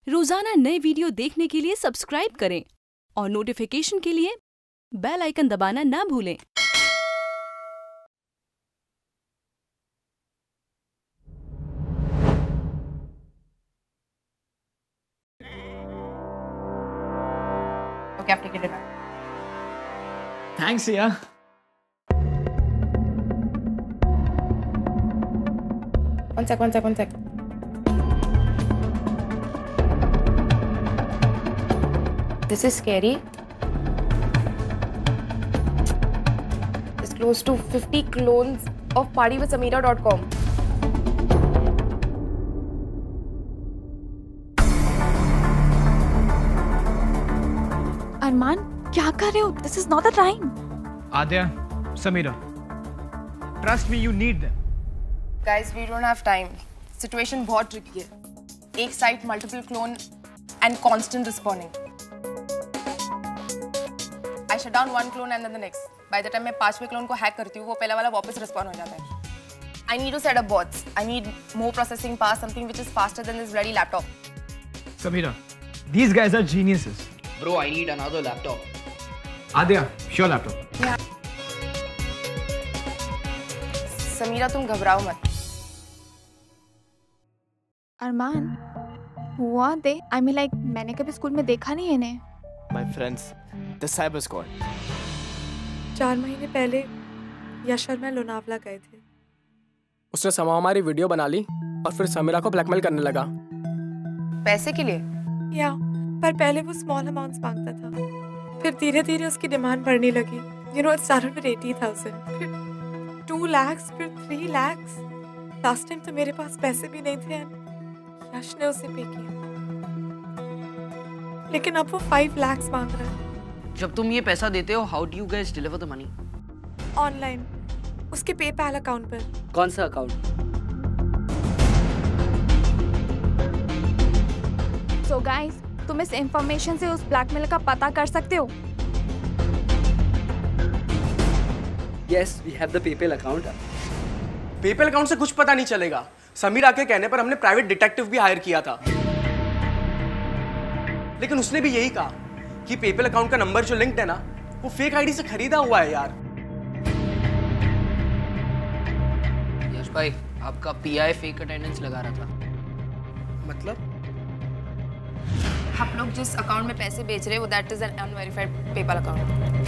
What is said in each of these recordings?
रोजाना नए वीडियो देखने के लिए सब्सक्राइब करें और नोटिफिकेशन के लिए बेल आइकन दबाना ना भूलें। Okay, I've taken it back. Thanks, yeah. One sec. This is scary. It's close to 50 clones of partywithsameera.com. अरमान, क्या कर रहे हो? This is not the time. Adya, Sameera, trust me, you need them. Guys, we don't have time. Situation बहुत tricky है. एक site, multiple clone and constant respawning. I shut down one clone and then the next. By the time मैं 5वें clone को hack करती हूँ, वो पहला वाला वापस respawn हो जाता है. I need to set up bots. I need more processing power, something which is faster than this bloody laptop. Sameera, these guys are geniuses. Bro, I need another laptop. Adya, your laptop. Yeah. Samira, तुम घबराओ मत. अरमान, हुआ दे? I mean like मैंने कभी school में देखा नहीं है इन्हें. My friends, the cyber squad. 4 महीने पहले यश और मैं लोनावला गए थे. उसने समा हमारी वीडियो बना ली और फिर समीरा को ब्लैकमेल करने लगा. पैसे के लिए? या, पर पहले वो स्मॉल अमाउंट्स मांगता था. फिर धीरे-धीरे उसकी डिमांड बढ़ने लगी. You know, it started with 80,000. फिर 2 lakhs, फिर 3 lakhs. लास्ट टाइम तो मेरे पास पैसे भी नहीं थे. यश ने उसे पे किया. लेकिन अब वो 5 lakhs मांग रहा है. जब तुम ये पैसा देते हो, how do you guys deliver the money? Online, उसके पेपैल अकाउंट पर. कौन सा अकाउंट? So guys, तुम इस इंफॉर्मेशन से उस ब्लैकमेल का पता कर सकते हो? Yes, we have the PayPal account. PayPal account से कुछ पता नहीं चलेगा. समीरा के कहने पर हमने प्राइवेट डिटेक्टिव भी हायर किया था. लेकिन उसने भी यही कहा कि पेपैल अकाउंट का नंबर जो लिंक्ड है ना, वो फेक आईडी से खरीदा हुआ है यार. यश भाई, आपका पीआई फेक अटेंडेंस लगा रहा था. मतलब? आप लोग जिस अकाउंट में पैसे बेच रहे हो, that is an unverified PayPal account.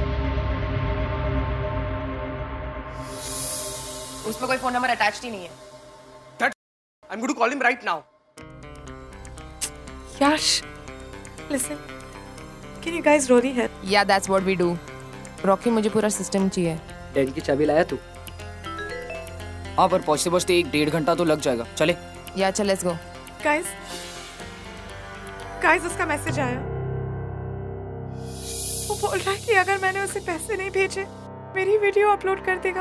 उसमें कोई फोन नंबर अटैच्ड ही नहीं है. I'm going to call him right now. Yash, listen. Can you guys really help? Yeah, that's what we do. Rocky, मुझे पूरा सिस्टम चाहिए. डैडी की चाबी लाया तू? हाँ, पर पहुँचते पहुँचते 1-1.5 घंटा तो लग जाएगा. चले? या चल, लेट्स गो. गाइस, उसका मैसेज आया. वो बोल रहा है कि अगर मैंने उसे पैसे नहीं भेजे, मेरी वीडियो अपलोड कर देगा.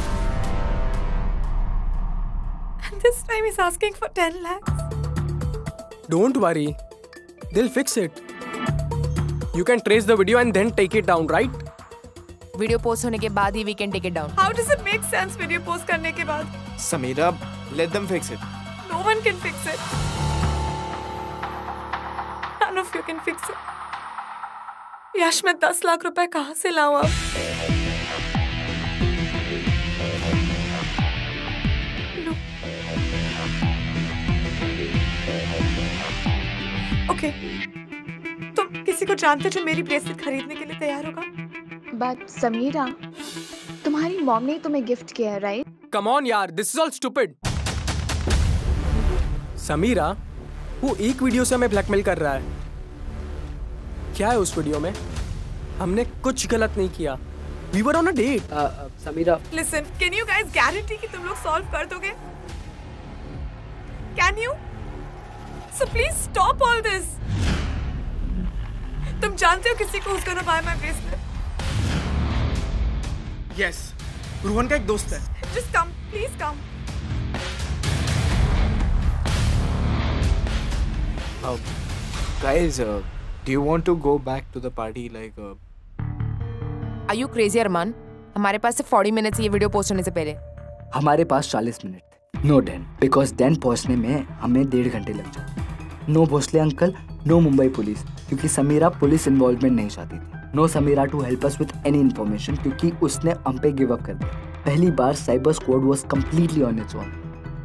And this time he's asking for 10 lakhs. Don't worry. They'll fix it. You can trace the video and then take it down, right? Video post होने के बाद ही we can take it down. How does it make sense video post करने के बाद? Sameera, let them fix it. No one can fix it. None of you can fix it. यश, मैं 10 लाख रुपए कहाँ से लाऊं अब? लो. Okay. तुम किसी को जानते जो मेरी ब्रेसलेट खरीदने के लिए तैयार होगा? But समीरा, तुम्हारी मॉम ने तुम्हें गिफ्ट किया है, राइट? Come on यार, this is all stupid. Sameera, वो एक वीडियो से हमें ब्लैकमेल कर रहा है. क्या है उस वीडियो में? हमने कुछ गलत नहीं किया. We were on a date. Samira. Listen, can you guys guarantee कि तुम लोग सॉल्व कर दोगे? Can you? So please stop all this. तुम जानते हो किसी को who's gonna buy my bracelet? Yes. Rohan का एक दोस्त है. Just come, please come. Guys, do you want to go back to the party like? Are you crazy, अरमान? हमारे पास सिर्फ 40 मिनट्स ये वीडियो पोस्ट होने से पहले. हमारे पास 40 मिनट. नो 10, बिकॉज 10 पहुंचने में हमें 1.5 घंटे लग जाए. No Bhosale uncle, no Mumbai police, क्योंकि समीरा पुलिस इन्वॉल्वमेंट नहीं चाहती थी। No Sameera to help us with any information, क्योंकि उसने हम पे गिव अप कर दिया। पहली बार cyber squad was completely on its own.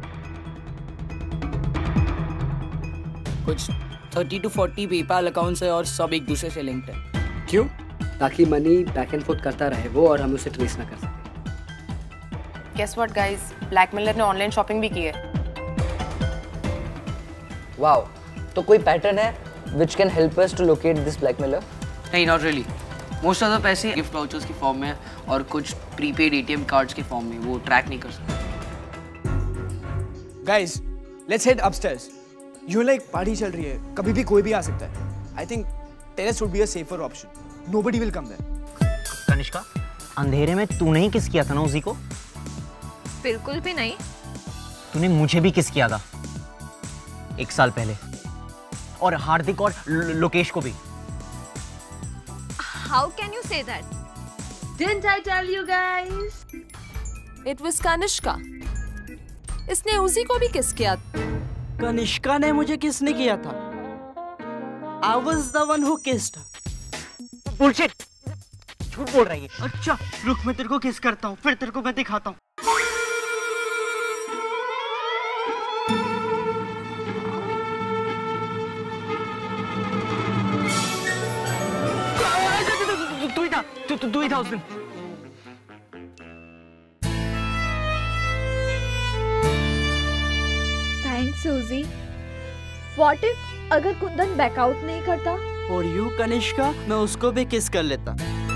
कुछ 30 to 40 पेपाल अकाउंट्स है और सब एक दूसरे से लिंक्ड है। क्यों? ताकि मनी बैक एंड फोर्थ करता रहे वो और हम उसे ट्रेस ना कर सके। Guess what guys? ब्लैकमेलर ने ऑनलाइन शॉपिंग भी की है। वाओ, तो कोई पैटर्न है which can help us to locate this blackmailer? नहीं, not really. Most of the पैसे गिफ्ट वाउचर्स की फॉर्म में और कुछ प्रीपेड ATM कार्ड्स के फॉर्म में, वो ट्रैक नहीं कर सकते। Guys, let's head upstairs. You like party चल रही है, कभी भी कोई भी आ सकता है. I think terrace would be a safer option. Nobody will come there. Kanishka, अंधेरे में तूने ही किस किया था ना उसी को? बिल्कुल भी नहीं। तूने मुझे भी किस किया था 1 साल पहले, और हार्दिक और लोकेश को भी। How can you say that? Didn't I tell you guys? It was Kanishka. इसने उसी को भी किस किया। कनिष्का ने मुझे किस नहीं किया था। I was the one who kissed her. Bullshit! झूठ बोल रही है। अच्छा, रुक मैं तेरे को किस करता हूँ, फिर तेरे को मैं दिखाता हूँ। तू ही था उस दिन। Thanks, Suzy. What if अगर कुंदन बैकआउट नहीं करता? और यू कनिष्का, मैं उसको भी किस कर लेता।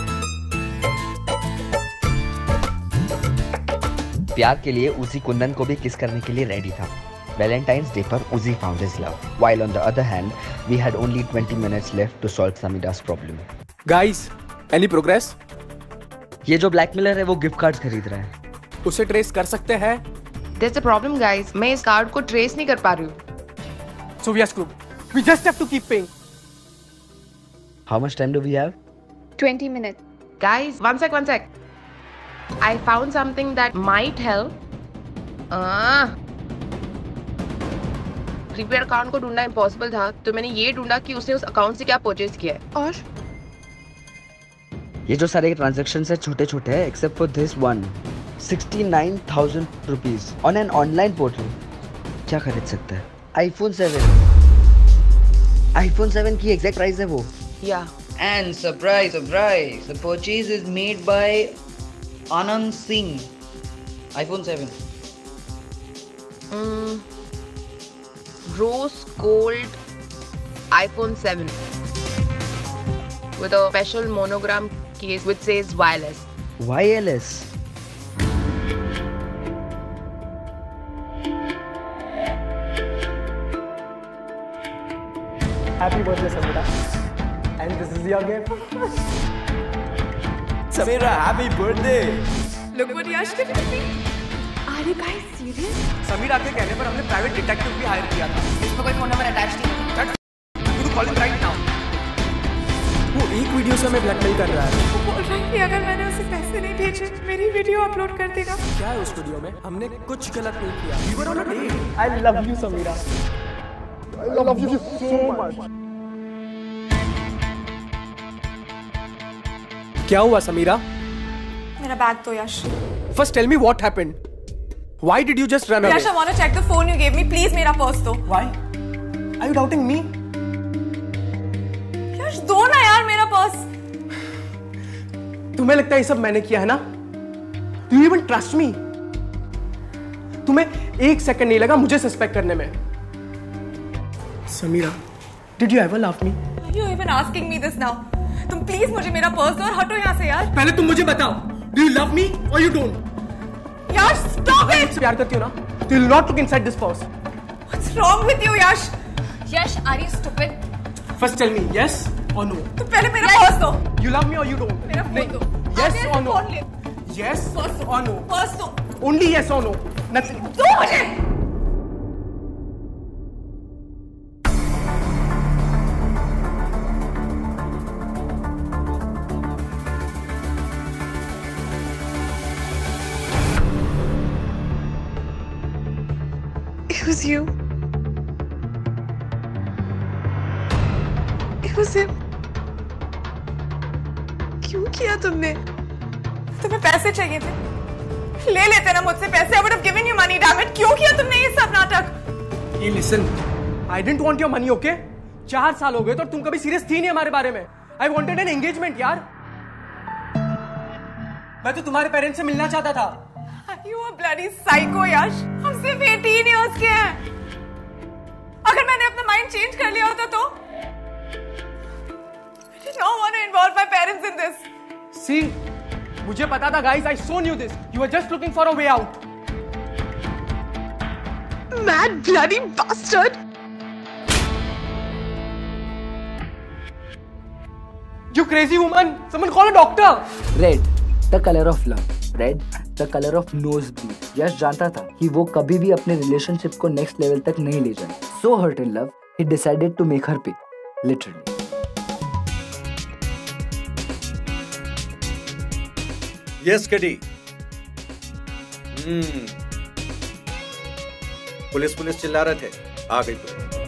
प्यार के लिए उसी कुंदन को भी किस करने के लिए रेडी था। Valentine's Day पर Uzi found his love, while on the other hand, we had only 20 minutes left to solve Samira's problem. Guys, any progress? ये जो ब्लैकमेलर है वो गिफ्ट कार्ड्स खरीद रहा है। उसे ट्रेस कर सकते हैं? There's a problem guys, मैं इस कार्ड को ट्रेस नहीं कर पा रही हूँ। So we are screwed. We just have to keep paying. How much time do we have? 20 minutes. Guys, one sec. I found something that might help. Prepaid account को ढूंढना इम्पॉसिबल था, तो मैंने ये ढूंढा कि उसने उस अकाउंट से क्या परचेज किया है। और ये जो सारे ट्रांजैक्शंस है छोटे छोटे हैं, except for this one 69,000 rupees on an online portal. क्या खरीद सकता है? iPhone 7 की एग्जैक्ट प्राइस है वो। या And surprise, the purchase is made by Anand Singh. iPhone 7. Rose gold iPhone 7 with a special monogram case which says wireless. Wireless. Happy birthday, Samira. And this is your gift. Samira, happy birthday. Look what Yash did to me. Are you guys serious? Samira के कहने पर हमने private detective भी higher किया था। इसमें कोई phone number attach नहीं है। You call him right now. वो एक वीडियो से हमें ब्लैकमेल कर रहा है। वो बोल रहा है कि अगर मैंने उसे पैसे नहीं भेजे, मेरी वीडियो अपलोड कर देगा। क्या है उस वीडियो में? हमने कुछ गलत नहीं किया। We were on a date. I love you, Samira. I love you so much. क्या हुआ समीरा? मेरा बैग तो Yash. First tell me what happened. Why did you just run away? Yash, I want to check the phone you gave me. Please, मेरा purse दो। Why? Are you doubting me? Yash दो ना यार मेरा पर्स। तुम्हें लगता है ये सब मैंने किया है ना? Do you even trust me? तुम्हें 1 सेकंड नहीं लगा मुझे सस्पेक्ट करने में। Sameera, did you ever love me? Why are you even asking me this now? तुम प्लीज मुझे मेरा पर्स दो और हटो यहाँ से यार। पहले तुम मुझे बताओ, do you love me or you don't? Yash, stop it! मुझसे प्यार करती हो ना? You will not look inside this purse. What's wrong with you, Yash? Yash, are you stupid? First tell me yes or no. तुम पहले मेरा purse दो। You love me or you don't? मेरा फोन दो। Yes or no? फोन ले। Yes or no? Purse दो। Only yes or no. Nothing. दो मुझे। It was you. उसे क्यों किया तुमने? तुम्हें पैसे चाहिए थे, ले लेते ना मुझसे पैसे। I would have given you money, damn it. क्यों किया तुमने ये सब नाटक? Hey, listen, I didn't want your money, okay? 4 साल हो गए तो तुम कभी सीरियस थी नहीं हमारे बारे में। I wanted an engagement, यार। मैं तो तुम्हारे पेरेंट्स से मिलना चाहता था। You a bloody psycho, यश। हम सिर्फ 18 years के हैं। अगर मैंने अपना माइंड चेंज कर लिया होता तो I did not want to involve my parents in this. See, मुझे पता था, guys. I so knew this. You were just looking for a way out. Mad bloody bastard! You crazy woman! Someone call a doctor! Red, the color of love. Red, the color of nosebleed. यश जानता था कि वो कभी भी अपने relationship को next level तक नहीं ले जाए. So hurt in love, he decided to make her pay. Literally. Yes, Kitty. Police चिल्ला रहे थे, आ गई पुलिस।